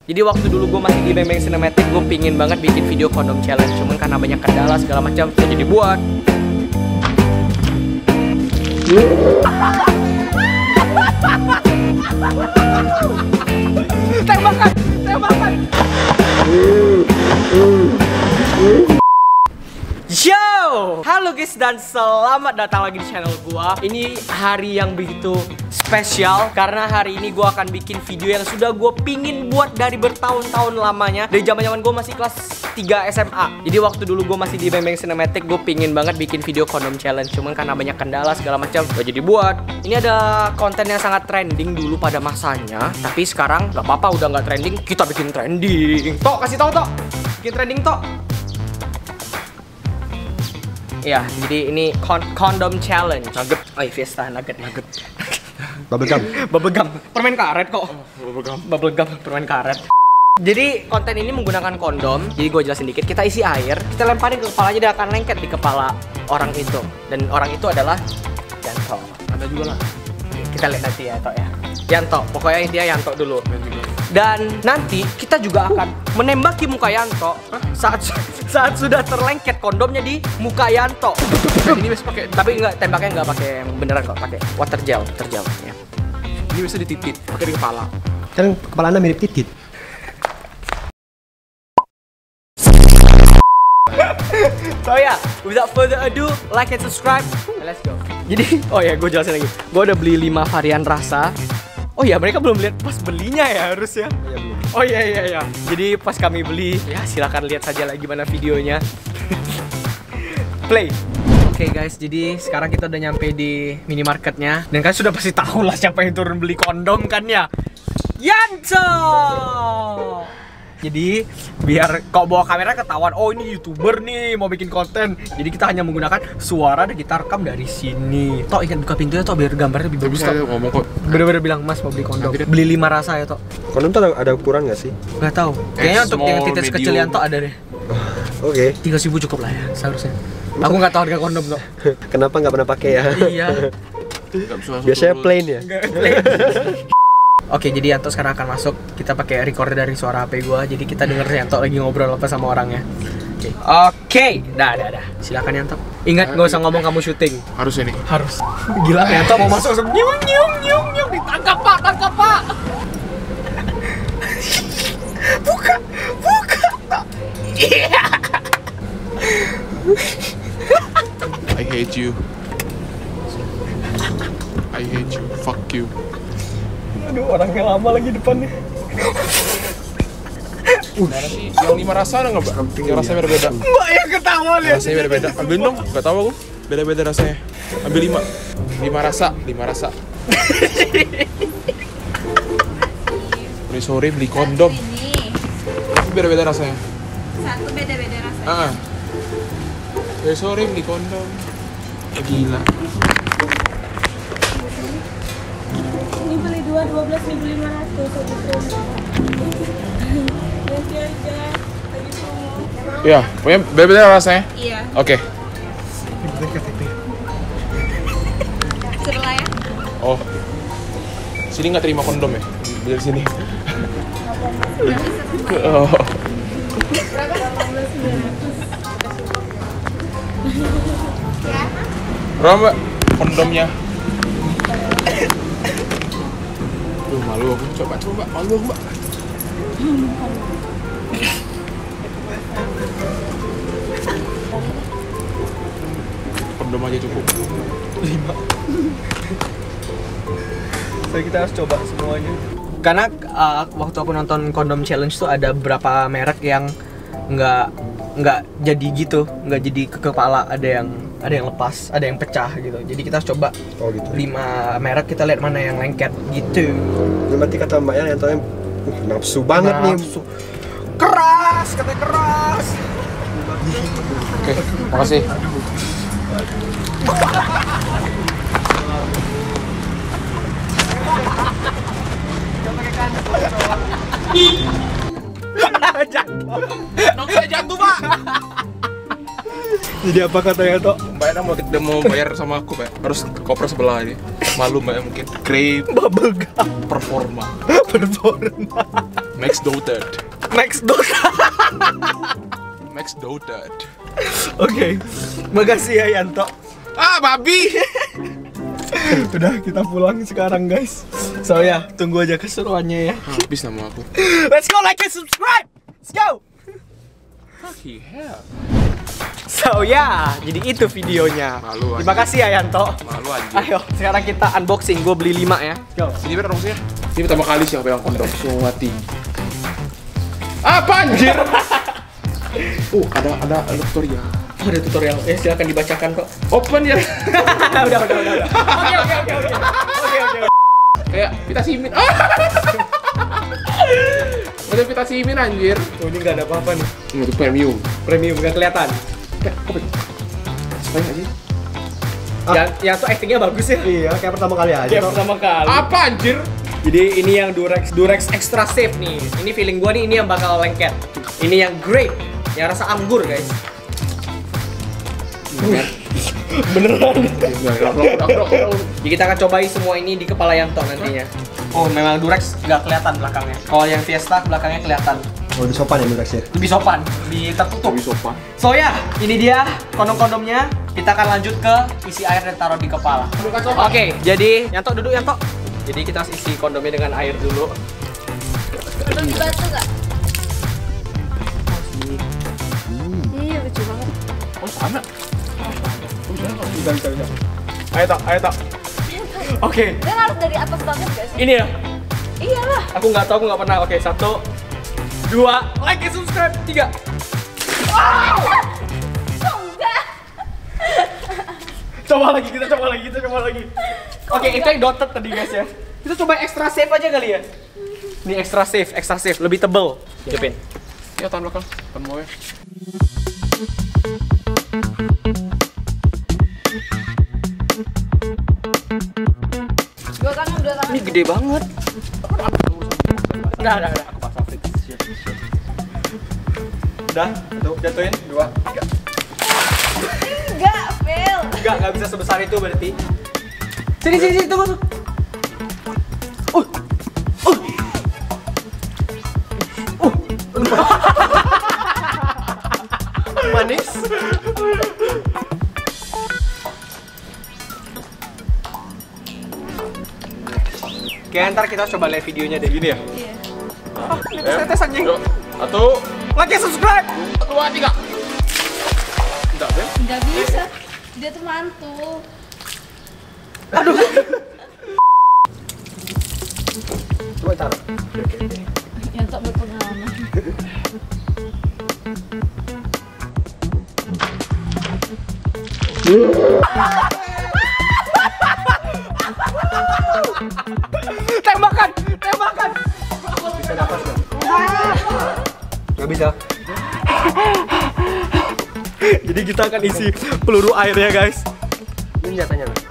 Jadi waktu dulu gue masih di Bang Bang Cinematic, gue pingin banget bikin video kondom challenge. Cuman karena banyak kendala segala macam, jadi buat. Tembakan, tembakan. Yo, halo guys dan selamat datang lagi di channel gua. Ini hari yang begitu spesial karena hari ini gua akan bikin video yang sudah gua pingin buat dari bertahun-tahun lamanya. Dari zaman-zaman gua masih kelas 3 SMA. Jadi waktu dulu gua masih di Bang Bang Cinematic, gua pingin banget bikin video kondom challenge. Cuman karena banyak kendala segala macam, gak jadi buat. Ini ada konten yang sangat trending dulu pada masanya, tapi sekarang gak apa-apa, udah gak trending, kita bikin trending. Tok, kasih tau Tok, bikin trending Tok. Ya, jadi ini kondom challenge. Nugget. Oh iya, Fiesta nugget. Bubblegum. Bubblegum. Permen karet kok. Bubblegum. Bubblegum, permen karet. Jadi konten ini menggunakan kondom. Jadi gue jelasin dikit. Kita isi air, kita lemparin ke kepalanya, dia akan lengket di kepala orang itu. Dan orang itu adalah Yanto. Ada juga lah. Kita lihat nanti ya, Tok ya. Yanto, pokoknya intinya Yanto dulu. Dan nanti kita juga akan menembaki muka Yanto saat sudah terlengket kondomnya di muka Yanto. Ini bisa pakai, Tapi enggak, tembaknya enggak pakai beneran kok, pakai water gel ya. ini bisa dititit, pakai di kepala. Kan kepala Anda mirip titit. So ya, without further ado, like and subscribe. Let's go. Jadi, oh ya, gue jelasin lagi. Gue udah beli 5 varian rasa. Oh ya, mereka belum lihat pas belinya ya harus ya. Oh iya. Jadi pas kami beli, ya silakan lihat saja lagi gimana videonya. Play. Oke guys, jadi sekarang kita udah nyampe di minimarketnya. Dan kan sudah pasti tahu lah siapa yang turun beli kondom kan ya. Yanto. Jadi biar kok bawa kamera ketahuan, oh ini YouTuber nih mau bikin konten. Jadi kita hanya menggunakan suara dan kita rekam dari sini. Tok, ingat buka pintunya Tok biar gambarnya lebih bagus. Bisa ngomong kok. Bener-bener bilang Mas mau beli kondom. Beli 5 rasa ya Tok. Kondom tuh ada ukuran nggak sih? Gak tahu. Kayaknya untuk yang titik kecil yang Tok ada deh. Oke. 3.000 cukup lah ya seharusnya. Aku nggak tahu harga kondom Tok. Kenapa nggak pernah pakai ya? Iya. Biasanya plain ya. Oke, jadi Yanto sekarang akan masuk. Kita pakai recorder dari suara HP gua. Jadi kita denger Yanto lagi ngobrol apa sama orangnya. Oke. Dah. Silakan Yanto. Ingat nggak usah ngomong kamu syuting. Harus ini. Harus. Gila, Yanto mau masuk langsung nyung. Ditangkap Pak. Buka. Iya. I hate you. Fuck you. Aduh, orangnya lama lagi depannya. Mana sih? Yang 5 rasa ada nggak, Mbak? Yang rasanya beda-beda. Mbak yang ketawa lihat. Rasanya beda-beda. Ambilin dong. Gak tahu aku. Beda-beda rasanya. Ambil 5. 5 rasa. Sorry beli kondom. Tapi beda-beda rasanya. Satu beda-beda rasanya. Sorry beli kondom. Gila. Ini beli 2, 12, ini beli 500. Nanti aja. Lagi promo. Iya, pokoknya beda-beda rasanya. Iya. Oke. Seru lah ya. Oh. Sini nggak terima kondom ya? Dari sini. Oh. Berapa? 18.900. Ya. Berapa, Mbak? Kondomnya. Duh, malu aku. Coba. Malu aku, Mbak. Kondom aja cukup. 5. So kita harus coba semuanya. Karena waktu aku nonton kondom challenge tuh ada beberapa merek yang nggak jadi gitu, nggak jadi ke kepala, ada yang lepas, ada yang pecah gitu. Jadi kita harus coba 5 merek, kita lihat mana yang lengket gitu. Berarti kata mbaknya yang tahu nafsu banget nih. Keras, katanya keras. Oke, makasih. Jatuh. Dong saya jatuh, Pak. Jadi apa katanya Tok? Mbaknya mau bayar sama aku, Pak. Harus koper sebelah ini. Malu Mbaknya mungkin. Grade Bubblegum performa. performa. Max Dotard. Max Dota. Max Dotard. Oke, makasih ya Yanto. Ah, babi. Udah, kita pulang sekarang guys. So ya, tunggu aja keseruannya ya. Habis nama aku. Let's go, like and subscribe. Let's go. Fucking hell. So ya, jadi itu videonya. Malu, Terima kasih ya Yanto. Malu anjir. Ayo, sekarang kita unboxing. Gue beli 5 ya. Go. Ini bener maksudnya? Ini pertama kali sih aku pegang kondom. Semua mati. Apa anjir? ada tutorial. Oh, ada tutorial. Silakan dibacakan kok. Open ya. Udah. Oke. Kayak pita simin. Ada pita simin anjir. Oh, ini nggak ada apa-apa nih. Ini tuh premium. Premium nggak kelihatan. Supaya nggak sih? Yang tuh actingnya bagus ya. Iya, kayak pertama kali aja. Kayak pertama kali. Apa anjir? Jadi ini yang Durex Extra Safe nih. Ini feeling gua nih, ini yang bakal lengket. Ini yang grape, yang rasa anggur guys. Beneran. Jadi kita akan cobain semua ini di kepala Yanto nantinya. Oh, memang Durex nggak kelihatan belakangnya. Kalau yang Fiesta belakangnya kelihatan. Oh, lebih sopan ya Durex ya? Lebih sopan, lebih tertutup. Lebih sopan. So ya, ini dia kondom-kondomnya. Kita akan lanjut ke isi air dan taruh di kepala. Oke, jadi Yanto duduk Yanto. Jadi kita harus isi kondomnya dengan air dulu. Belum dibantu nggak? Iya, lucu banget. Oh, sama. Bisa. Ayo tak. Oke, Kan harus dari atas banget gak sih? ini ya. Iyalah. Aku nggak tahu, aku nggak pernah. Oke, 1, 2, like and subscribe, 3. Kok enggak? Coba lagi. Oke, itu yang dotted tadi guys ya. Kita coba extra safe aja kali ya. Ini extra safe, lebih tebel. Jepin. Ya, tahan belakang. Tahan bawah. Dua tangan. Ini gede banget. Udah. Aku pasang fit. Udah, tuh jatuhin 2, 3. Enggak, fail. Enggak bisa sebesar itu berarti. Sini, tunggu. Manis. Oke, ntar kita coba live videonya deh. Gini ya? Iya. Ini tes anjing. Yuk. 1, Like and subscribe. 2, 3. Enggak, Ben. Enggak bisa. Dia tuh mantul. Coba taruh. Yang tak berpengalaman. Tembakan. Bisa nafas nggak? Nggak bisa. Jadi kita akan isi peluru air ya guys. Ini nyatanya nggak?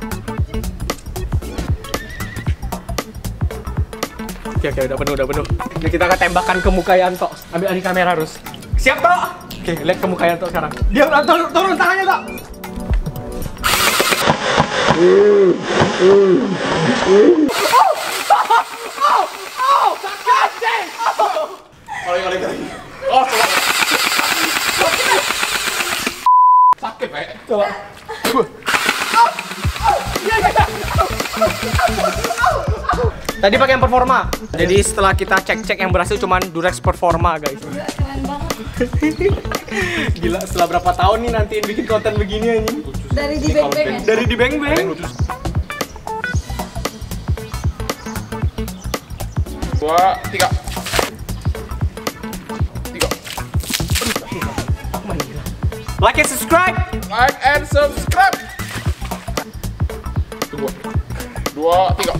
Oke, udah penuh. Jadi kita akan tembakan ke muka Yanto. Ambil alih kamera harus. Siap Tok? Oke, lihat ke muka Yanto sekarang. Dia turun tangannya Tok. Oleh. Oh, coba. Sakit, Pak. Coba. Tadi pakai yang performa. Jadi setelah kita cek yang berhasil cuman Durex performa guys. Enggak, keren banget. Gila, setelah berapa tahun nih nantiin bikin konten begini anjing. Dari di beng-beng ya? Dari di beng-beng. 2, 3. Like and subscribe. Like and subscribe. Tunggu. 2, 3.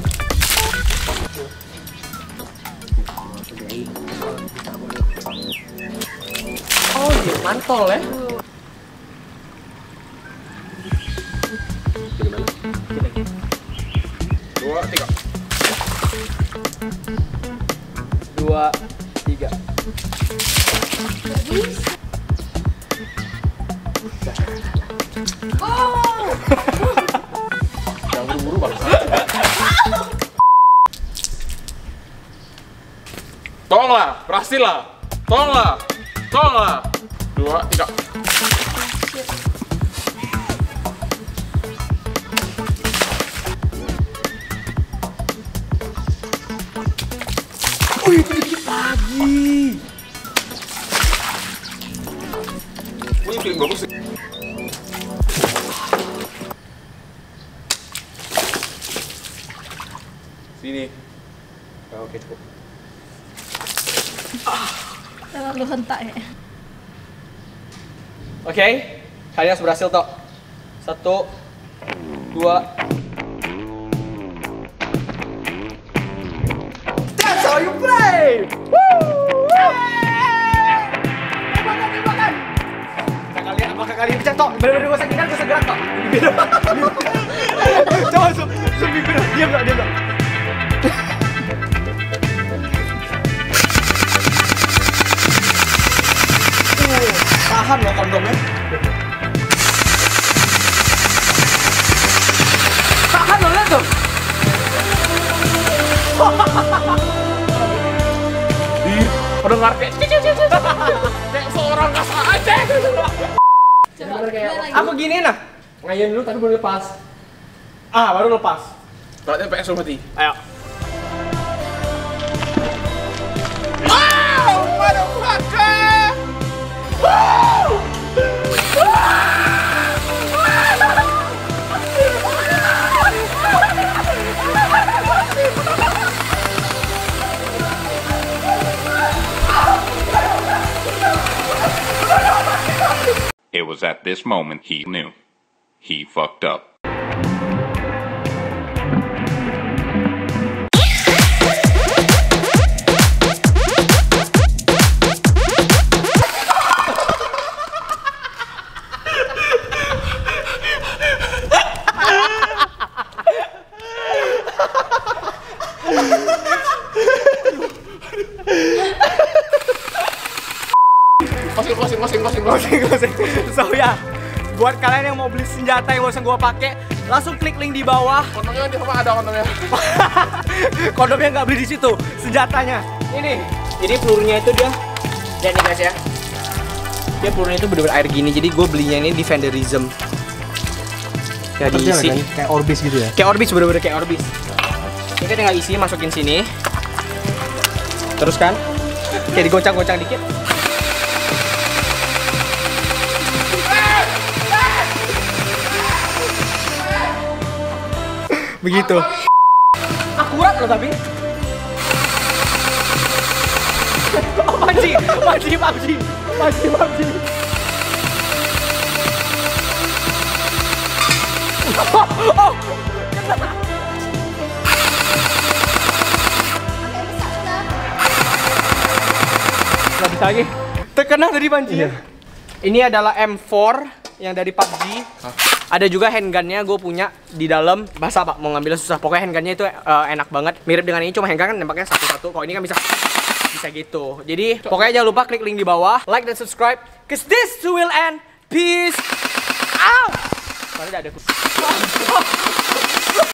Oh, dia mantol ya. Dua, tiga. 2, 3. Jangan buru-buru bangsa. Tolonglah. Berhasil lah. Tolonglah. 2, 3. Wih, dikit lagi. Wih, feeling bagus sih. Sini. Oke, cukup. Terlalu hentak ya. Oke, kalian harus berhasil toh. 1, 2. That's how you play. Woo! Tembakan. Apakah kalian bisa toh? Bener-bener gak usah gerak, gak usah gerak toh. Coba zoom gerak. Diam gak. Tahan loh kondomnya. Tahan loh, lihat tuh. Pendengar kayak seorang kasar aja. Coba lagi. Aku gini nah. Ngayun dulu tapi baru lepas. Baru lepas. Beratnya PS mati. Ayo. Wow, motherfucker. It was at this moment he knew. He fucked up. Closing. So ya, buat kalian yang mau beli senjata yang barusan gua pakai, langsung klik link di bawah. Kondomnya di mana ada kondomnya? Kondomnya nggak beli di situ, senjatanya. Ini. Jadi pelurunya itu dia. Lihat nih guys ya. Dia pelurunya itu bener-bener air gini. Jadi gue belinya ini di Vanderism. Ya diisi. Kayak Orbis gitu ya? Kayak Orbis, bener-bener kayak Orbis. Ini kan tinggal isi, masukin sini. Terus kan, kayak digocang-gocang dikit. Begitu. Akurat loh tapi. Oh, panci. Oh. Nggak bisa lagi. Terkena tadi pancinya. Ini adalah M4 yang dari PUBG. Ada juga handgunnya, gue punya di dalam. Basah pak, mau ngambilnya susah. Pokoknya handgunnya itu enak banget. Mirip dengan ini, cuma handgun kan nembaknya satu-satu. Kalau ini kan bisa gitu. Jadi pokoknya jangan lupa klik link di bawah, like dan subscribe. Cause this will end. Peace out. Mana ada aku.